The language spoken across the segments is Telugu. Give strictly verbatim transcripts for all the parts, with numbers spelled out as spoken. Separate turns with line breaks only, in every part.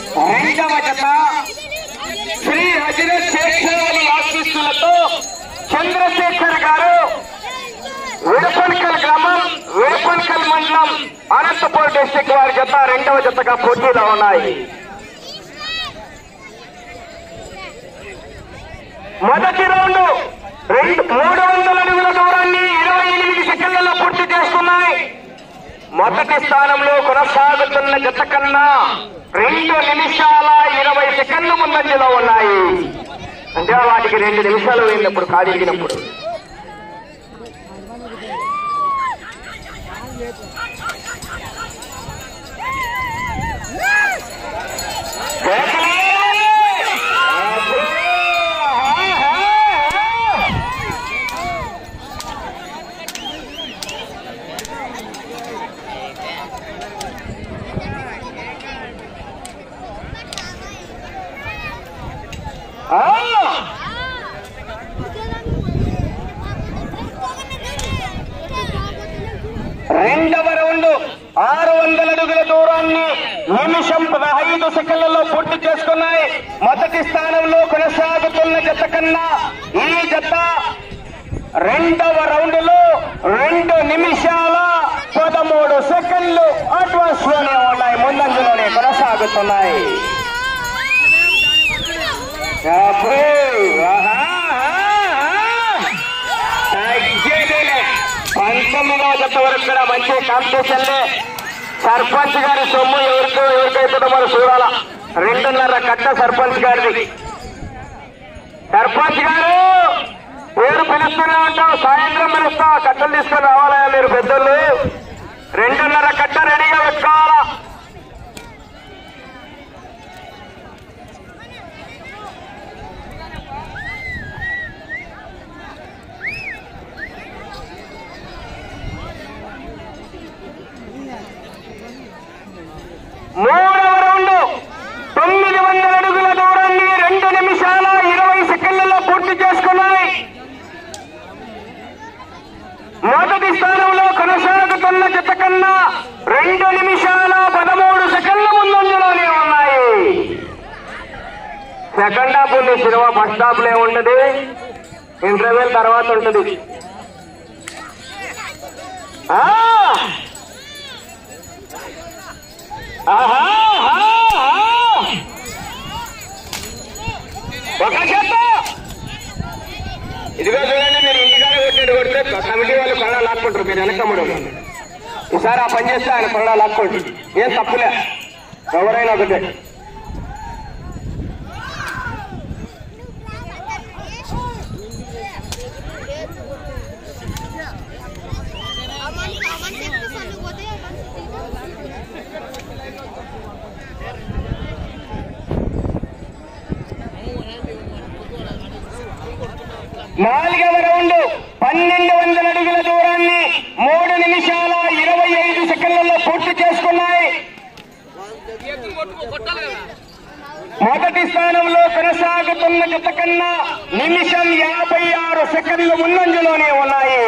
రెండవ జత శ్రీ హజరత్ శేఖర్ ఆశీస్సులతో చంద్రశేఖర్ గారు వేపన్కల్ గ్రామం వేపన్కల్ మండలం అనంతపూర్ డిస్టిక్ వారి జత రెండవ జతగా పోటీలో ఉన్నాయి. మొదటి రౌండ్ రెండు మూడు వందల అడుగుల దూరాన్ని ఇరవై ఎనిమిది సెకండ్లలో పూర్తి చేస్తున్నాయి. మొదటి స్థానంలో కొనసాగుతున్న జత కన్నా రెండు నిమిషాల ఇరవై సెకండ్లు ముందంజలో ఉన్నాయి. అంటే వాటికి రెండు నిమిషాలు వెళ్ళినప్పుడు కాదిరిగినప్పుడు రెండవ రౌండ్ ఆరు వందల అడుగుల దూరాన్ని నిమిషం పదహైదు సెకండ్లలో పూర్తి చేసుకున్నాయి. మొదటి స్థానంలో కొనసాగుతున్న జత కన్నా ఈ జత రెండవ రౌండ్ లో రెండు నిమిషాల పదమూడు సెకండ్లు అడ్వాన్స్ లోనే ఉన్నాయి, ముందంజలోనే కొనసాగుతున్నాయి. పంతొమ్మిదవ జత వరకు కూడా మంచి కాంపిటీషన్లే. సర్పంచ్ గారి సొమ్ము ఎవరికో ఎవరికైతుందో మరి చూడాల. రెండున్నర కట్ట సర్పంచ్ గారిది. సర్పంచ్ గారు పేరు పిలుస్తూనే ఉంటాం, సాయంత్రం పిలుస్తా, కట్టలు తీసుకొని రావాలా మీరు పెద్దలు. రెండున్నర కట్ట రెడీగా పెట్టుకోవాలా. మూడవ రౌండ్ తొమ్మిది వందల అడుగుల దూరాన్ని రెండు నిమిషాల ఇరవై సెకండ్లలో పూర్తి చేసుకున్నాయి. మొదటి స్థానంలో కొనసాగుతున్న జత కన్నా రెండు నిమిషాల పదమూడు సెకండ్ల ముందంజలోనే ఉన్నాయి. సెకండ్ హాఫ్ ఉంది సినిమా, ఫస్ట్ హాఫ్ లో ఏముంటది, ఇంటర్వెల్ తర్వాత ఉంటుంది. ఒక చెత్త ఇదిగో చూడండి, మీరు ఇంటికానే కొట్టినట్టు కొడితే కమిటీ వాళ్ళు కొరడా లాక్కుంటారు, మీరు వెనకమ్మడు. ఈసారి ఆ పని చేస్తే ఆయన కొరడా లాక్కోండి, ఏం తప్పులే, ఎవరైనా ఒకటే. నాలుగవ రౌండ్ పన్నెండు వందల అడుగుల దూరాన్ని మూడు నిమిషాల ఇరవై ఐదు సెకండ్లలో పూర్తి చేసుకున్నాయి. మొదటి స్థానంలో కొనసాగుతున్న జత కన్నా నిమిషం యాభై ఆరు సెకండ్లు ముందంజలోనే ఉన్నాయి.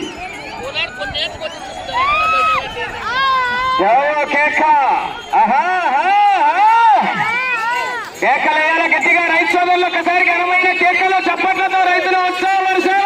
కేకలేయాల గట్టిగా రైతు సోదరులు ఒకసారి ఘనమైన కేకలు చప్పట్లతో రైతులు ఉత్సాహం వరుసారా.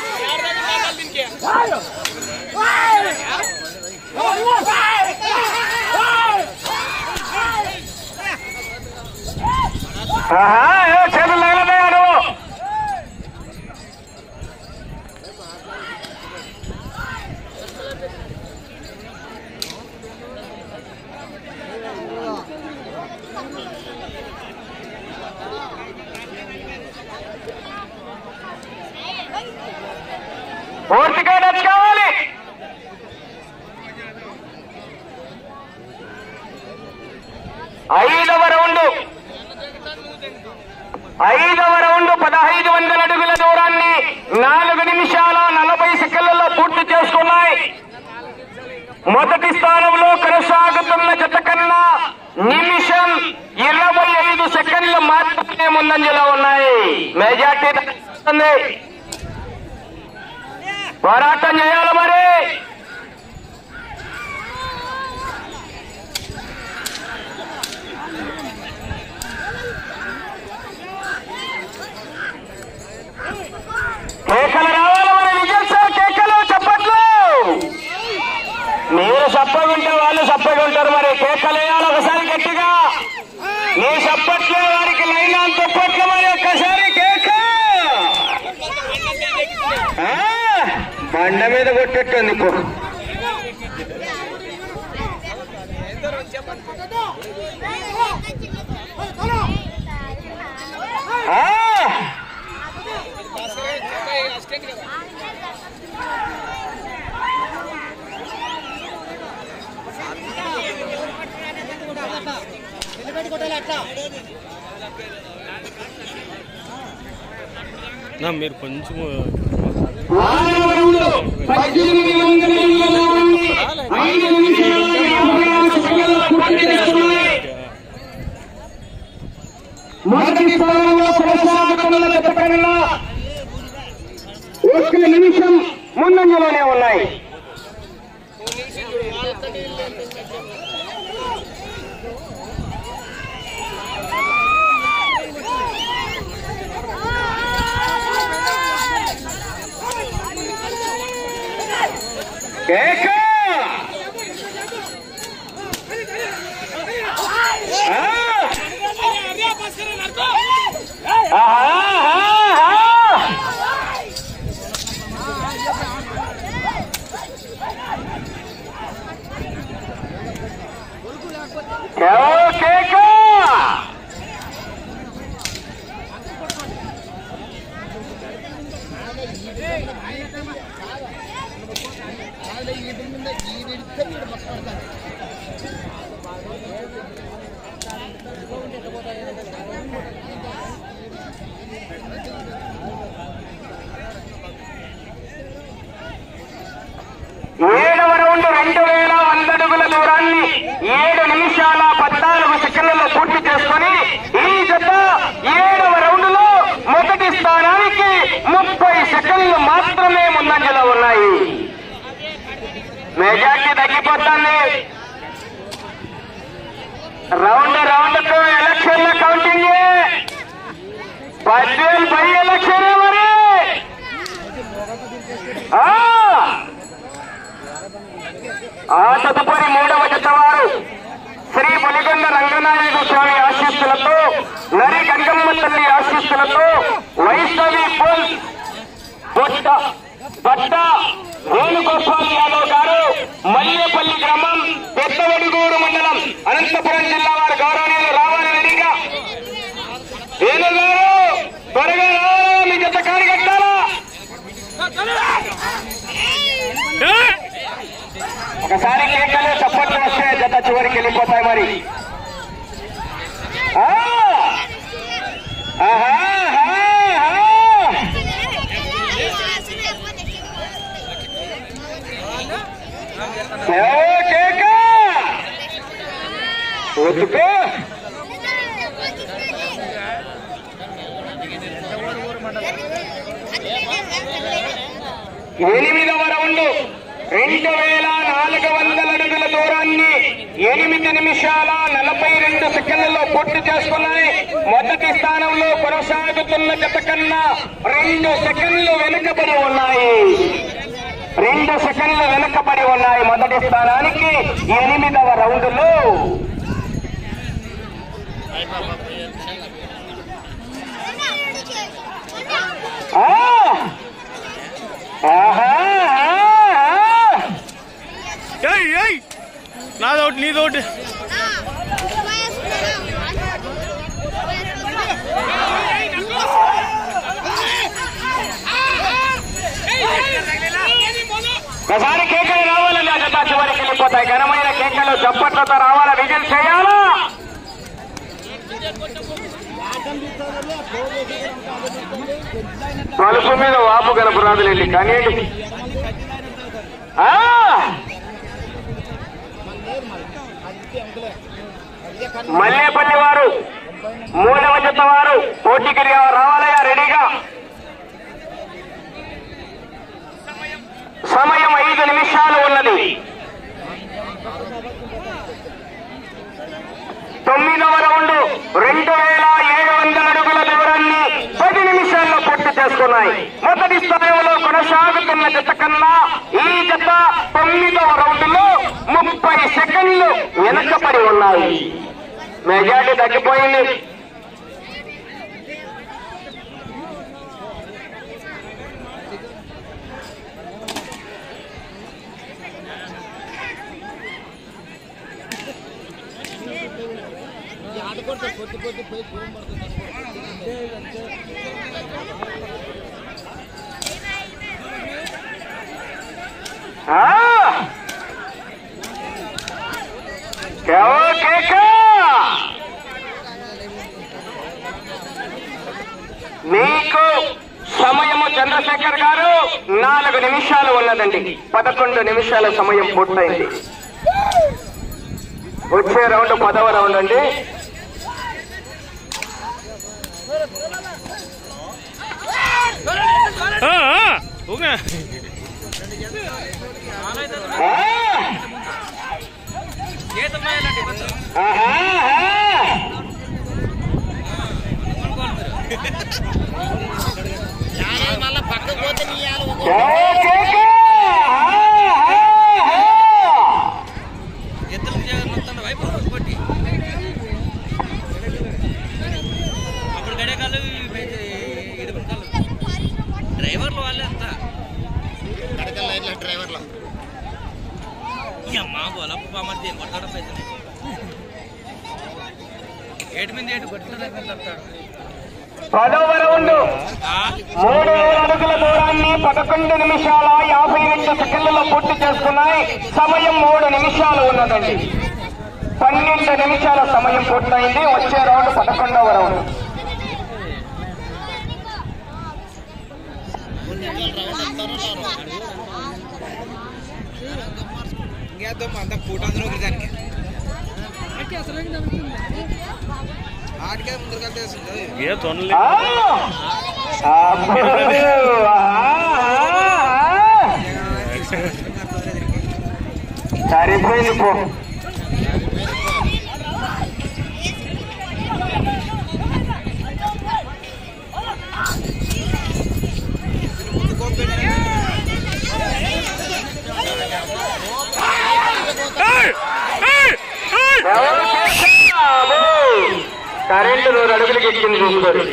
చేతులు తగలబోయాడు. పూర్తిగా నచ్చుకోవాలి. ఐదవ రౌండ్ ఐదవ రౌండ్ పదహైదు వందల అడుగుల దూరాన్ని నాలుగు నిమిషాల నలభై సెకండ్లలో పూర్తి చేసుకున్నాయి. మొదటి స్థానంలో కొనసాగుతున్న జత కన్నా నిమిషం ఇరవై ఐదు సెకండ్లు మాత్రమే ముందంజలో ఉన్నాయి. మెజార్టీ పోరాటం చేయాలి మరి. బండ మీద కొట్టేట్టుంది ఇప్పుడు.
మీరు కొంచెం
మొదటి స్థానంలో కొనసాగుతున్న జత కన్నా ఒక్క నిమిషం ముందంజలోనే ఉన్నాయి. ఏడవ రౌండ్ రెండు వేల వంద అడుగుల దూరాన్ని ఏడు నిమిషాల పద్నాలుగు సెకండ్లలో పూర్తి చేసుకుని ఈ జత ఏడవ రౌండ్ లో మొదటి స్థానానికి ముప్పై సెకండ్లు మాత్రమే ముందంజలో ఉన్నాయి. మెజార్టీ తగ్గిపోతుంది. రౌండ్ రౌండ్ కు ఎలక్షన్ల కౌంటింగ్ పద్వేలు పై ఎలక్షన్ మరి ఆ తదుపరి మూడవ జత వారు శ్రీ పులిగొండ రంగనాయక స్వామి ఆశీస్సులతో నరి గంగమ్మ తల్లి ఆశీస్సులతో వైష్ణవి పోల్ బొట్ట బట్ట వేణుగోపాల్ యాదవ్ గారు మల్లేపల్లి గ్రామం పెద్దవడుగూరు మండలం అనంతపురం జిల్లా వారి గౌరవనీయులు రావాలి రెడీగా. వేణు గారు త్వరగా రావాలా, మీ జత కాడి కట్టాలా. ఒకసారి కేకలు చప్పట్లు వస్తే జత చివరికి వెళ్ళిపోతాయి మరి. ఒత్తుకో ఎనిమిదవ రౌండ్ రెండు వేల నాలుగు వందల అడుగుల దూరాన్ని ఎనిమిది నిమిషాల నలభై రెండు సెకండ్లలో పూర్తి చేసుకున్నాయి. మొదటి స్థానంలో కొనసాగుతున్న జత కన్నా రెండు సెకండ్లు వెనుకబడి ఉన్నాయి. రెండు సెకండ్లు వెనుకబడి ఉన్నాయి మొదటి స్థానానికి ఎనిమిదవ రౌండ్ లో.
నాదొకటి నీదొకటి
ఒకసారి కేకలు రావాలని ఆ జత చివరికి వెళ్ళిపోతాయి. ఘనమైన కేకలు చప్పట్లతో రావాలా, విజిల్ చేయాలా. కలుపు మీద వాపు కలుపు రాదులేండి కానీ మల్లేపల్లి వారు మూడవ జత వారు పోటీకి రావాలయ్యా రెడీగా. సమయం ఐదు నిమిషాలు ఉన్నది. తొమ్మిదవ రౌండ్ రెండు వేల ఏడు వందల అడుగుల దూరాన్ని పది నిమిషాల్లో పూర్తి చేసుకున్నాయి. మొదటి స్థానంలో కొనసాగుతున్న జత కన్నా ఈ జత తొమ్మిదవ రౌండ్ లో ముప్పై సెకండ్లు వెనకబడి ఉన్నాయి. మెజార్టీ తగ్గిపోయింది. మీకు సమయము చంద్రశేఖర్ గారు నాలుగు నిమిషాలు ఉన్నదండి. పదకొండు నిమిషాల సమయం పూర్తయింది. వచ్చే రౌండ్ పదవ రౌండ్ అండి.
మళ్ళా పక్కకు పోతే ఎత్తులు వైపు కొట్టి అప్పుడు గడేకాలు డ్రైవర్లు వాళ్ళే అంతా గడకల్ డ్రైవర్లు అమ్మా గొలపు పామర్తి ఏం కొట్టడం అయితే ఏడు మీద ఏడు కొట్టుకుంటాడు.
పదవ రౌండ్ మూడు వేల అడుగుల దూరాన్ని పదకొండు నిమిషాల యాభై రెండు సెకండ్లలో పూర్తి చేసుకున్నాయి. సమయం మూడు నిమిషాలు ఉన్నదండి. పన్నెండు నిమిషాల సమయం పూర్తయింది. వచ్చే రౌండ్ పదకొండవ రౌండ్.
అంత కూటందరూ దానికి ఆటికే ముందు కలిసి
సరిపోయింది పో. కరెంటు నూరు అడుగులకి ఎక్కింది చూసుకోరు.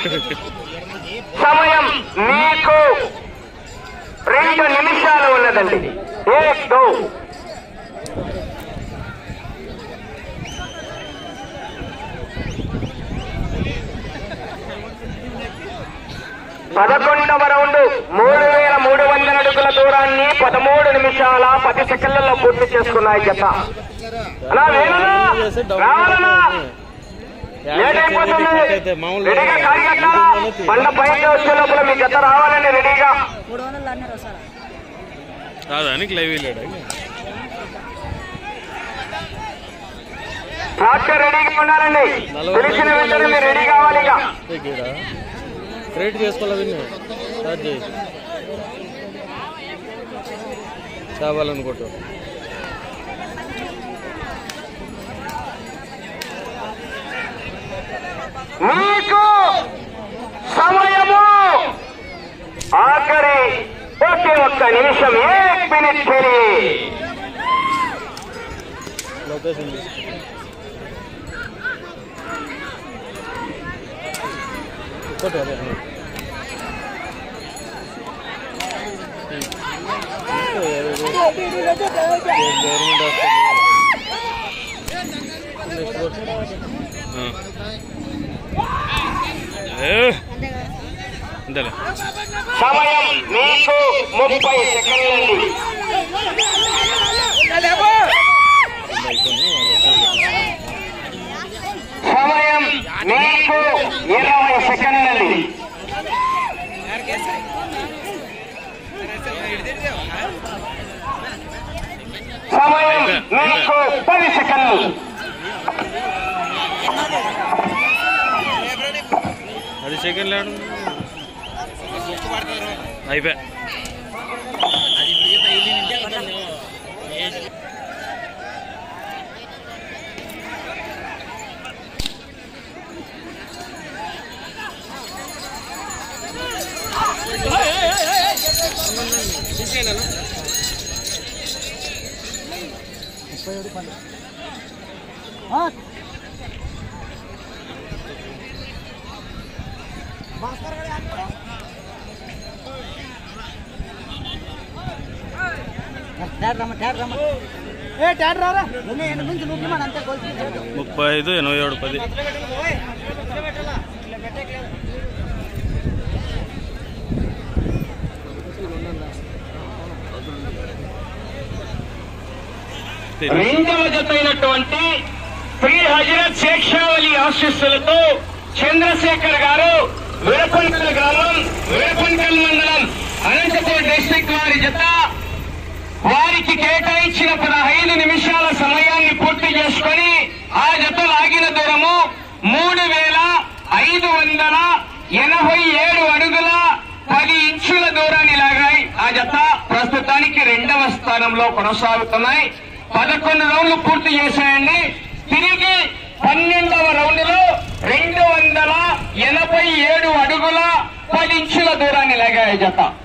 సమయం మీకు రెండు నిమిషాలు ఉన్నదండి. ఏక్ దో పదకొండవ రౌండ్ మూడు వేల మూడు వందల అడుగుల దూరాన్ని పదమూడు నిమిషాల పది సెకండ్లలో పూర్తి చేసుకున్నాయి జత. అలా వేణునా రావాలనా రెడీగా కార్యకర్తారా బండ పైకి వచ్చే లోపల మీ జత రావాలండి రెడీగా. ట్రాక్టర్ రెడీగా ఉండాలండి. తెలిసిన వెంటనే మీరు రెడీ కావాలి.
క్రెడిట్ చేసుకోవాలి కావాలనుకోవటం.
మీకు సమయము ఆఖరి ఒకే ఒక్క నిమిషం. ఏక్ మినిట్
లొకేషన్
సమయం మీకు ముప్పై సెకండ్లండి. సమయం మీకు ఇరవై సెకండ్లండి. సమయం మీకు పది సెకండ్లు.
పది సెకండ్లు అయిపోయా.
రమ్మ రమ్మ
ముప్పై ఐదు ఎనభై ఏడు పది
రెండవ జత అయినటువంటి శ్రీ హజరత్ శేక్షావళి ఆశీస్సులతో చంద్రశేఖర్ గారు వీరపంకల్ గ్రామం వీరపంకల్ మండలం అనంతపూర్ డిస్టిక్ వారి జత వారికి కేటాయించిన పదహైదు నిమిషాల సమయాన్ని పూర్తి చేసుకుని ఆ జత లాగిన దూరము మూడు వేల ఐదు వందల ఎనభై ఏడు అడుగుల పది ఇంచుల దూరాన్ని లాగాయి. ఆ జత ప్రస్తుతానికి రెండవ స్థానంలో కొనసాగుతున్నాయి. పదకొండు రౌండ్లు పూర్తి చేశాయండి. తిరిగి పన్నెండవ రౌండ్ లో రెండు వందల ఎనభై ఏడు అడుగుల పది ఇంచుల దూరాన్ని లాగాయి జత.